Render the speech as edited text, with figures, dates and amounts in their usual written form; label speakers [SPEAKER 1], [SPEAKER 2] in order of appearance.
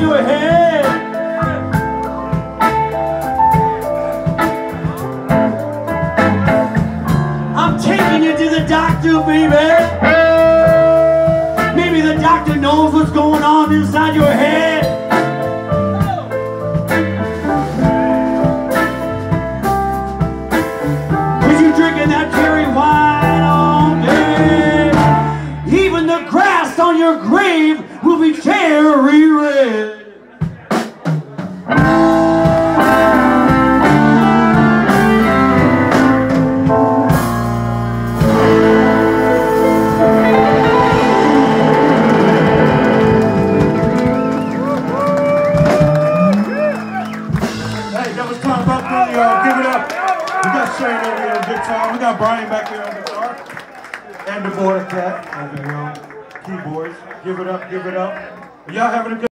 [SPEAKER 1] your head. I'm taking you to the doctor, baby. Maybe the doctor knows what's going on inside your head. Cause you drinking that cherry wine all day. Even the grass on your grave will be cherry red.
[SPEAKER 2] Give it up. We got Shane over here on guitar. We got Brian back there on guitar. And the border cat over here on keyboards. Give it up, give it up. Y'all having a good